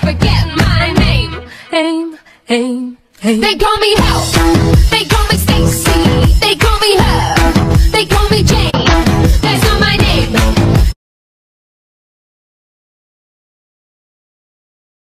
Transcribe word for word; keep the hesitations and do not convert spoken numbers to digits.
forget my name. Aim, aim, aim. They call me Help, they call me Stacy, they call me Her.